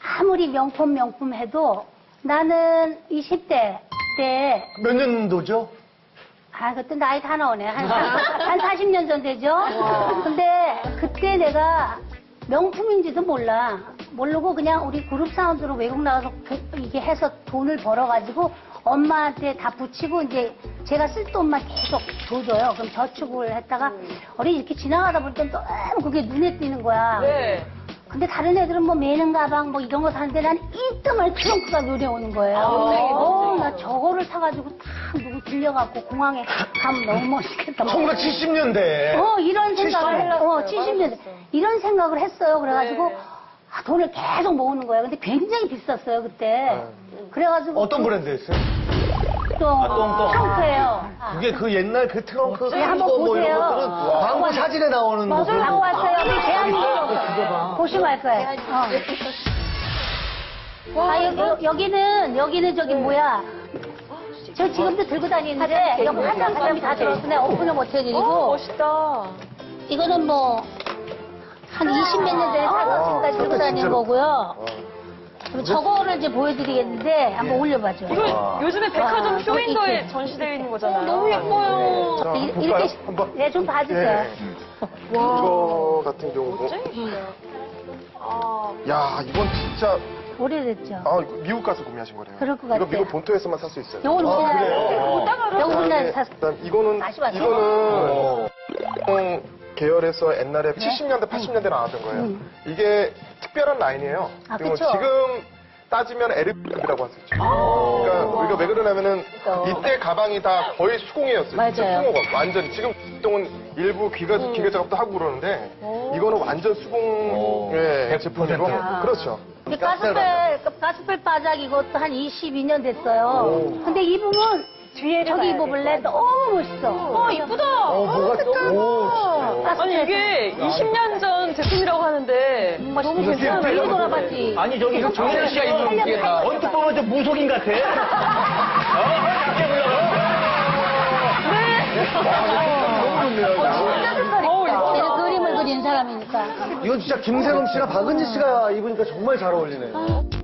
아무리 명품 해도 나는 20대 때. 몇 년도죠? 아, 그때 나이 다 나오네. 한 40년 전 되죠? 근데 그때 내가 명품인지도 몰라. 모르고 그냥 우리 그룹 사원들은 외국 나가서 이게 해서 돈을 벌어가지고 엄마한테 다 붙이고 이제 제가 쓸 돈만 계속 줘줘요. 그럼 저축을 했다가 어디 이렇게 지나가다 볼 땐 너무 그게 눈에 띄는 거야. 네. 근데 다른 애들은 뭐 매는 가방 뭐 이런 거 사는데 난 이때만 트렁크가 노려오는 거예요. 나 저거를 사가지고 딱 누구 들려갖고 공항에 가면 너무 멋있겠다. 1970년대. 이런 생각을, 70년대. 이런 생각을 했어요. 그래가지고 돈을 계속 모으는 거예요. 근데 굉장히 비쌌어요, 그때. 그래가지고. 어떤 브랜드였어요? 트렁크예요. 그게 그 옛날 그 트렁크 네, 한번 뭐 이런 보세요. 것들은 광고 사진에 나오는 거. 맞아요. 하고 왔어요. 여기 대한민국. 보시면 알 거예요. 여기는 저기 뭐야. 저 지금도 들고 다니는데, 이거 화장품이 다 들어서 내가 오픈을 못 해드리고. 멋있다. 이거는 뭐, 한 20몇 년 전에 사서 지금까지 들고 다니는 거고요. 그럼 저거를 이제 보여드리겠는데, 한번 올려봐줘. 이거 요즘에 백화점 쇼윈도에 전시되어 있는 거잖아요. 너무 예뻐요. 자, 이렇게, 한번. 네, 좀 봐주세요. 이거 같은 경우도. 야, 이건 진짜. 오래됐죠? 아, 이거 미국 가서 구매하신 거래요. 그럴 것 이거 같아요. 미국 본토에서만 살 수 있어요. 요건 우리나라에서. 땅으로. 요거 우리나라에서 샀어. 일단 이거는 다시 봤어요? 이거는 계열에서 옛날에 70년대, 80년대 나왔던 거예요. 이게 특별한 라인이에요. 아, 그리고 그쵸? 지금 따지면 에르비라고 할 수 있죠. 그러니까 우리가 왜 그러냐면은 이때 가방이 다 거의 수공이었어요. 맞아요. 수공업 완전 지금 보통은 일부 기계 작업도 하고 그러는데 이거는 완전 수공의 제품이고 그렇죠. 가스펠 바닥 이것도 한 22년 됐어요. 근데 입으면 저기 입어볼래? 너무 멋있어. 이쁘다. 뭐가 또? 아니, 이게 20년 전 제품이라고 하는데 너무 괜찮아. 이거 돌아봤지. 아니 저기 정현 씨가 입는 게 다 언뜻 보면 좀 무속인 같아. 약해 보여. 얘는 그림을 그린 사람이니까. 이건 진짜 김세롬 씨나 박은지 씨가 입으니까 정말 잘 어울리네.